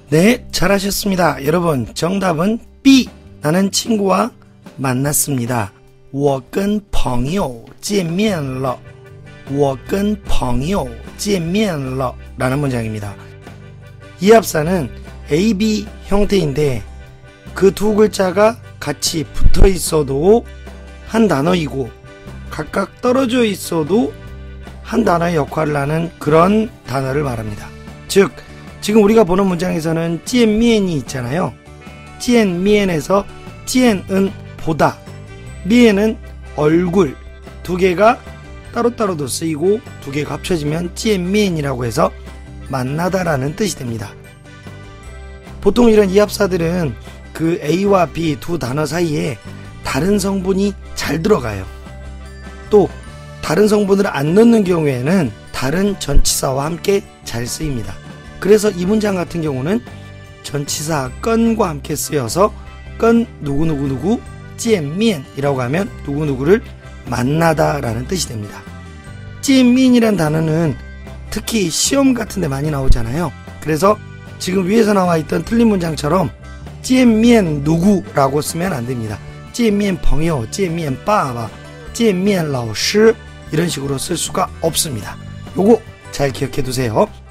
네, 잘하셨습니다. 여러분, 정답은 B. 나는 친구와 만났습니다. 我跟朋友见面了我跟朋友见面了라는 문장입니다. 이 합사는 A, B 형태인데 그 두 글자가 같이 붙어 있어도 한 단어이고 각각 떨어져 있어도 한 단어의 역할을 하는 그런 단어를 말합니다. 즉, 지금 우리가 보는 문장에서는 见面이 있잖아요. 见面에서 见은 보다, 面은 얼굴, 두 개가 따로따로도 쓰이고 두 개가 합쳐지면 见面이라고 해서 만나다라는 뜻이 됩니다. 보통 이런 이합사들은 그 A와 B 두 단어 사이에 다른 성분이 잘 들어가요. 또 다른 성분을 안 넣는 경우에는 다른 전치사와 함께 잘 쓰입니다. 그래서 이 문장 같은 경우는 전치사 건과 함께 쓰여서 건 누구누구누구 见面이라고 하면 누구누구를 만나다 라는 뜻이 됩니다. 见面이란 단어는 특히 시험 같은 데 많이 나오잖아요. 그래서 지금 위에서 나와 있던 틀린 문장처럼 见面누구 라고 쓰면 안 됩니다. 见面朋友, 见面爸爸, 见面老师이런 식으로 쓸 수가 없습니다. 요거 잘 기억해 두세요.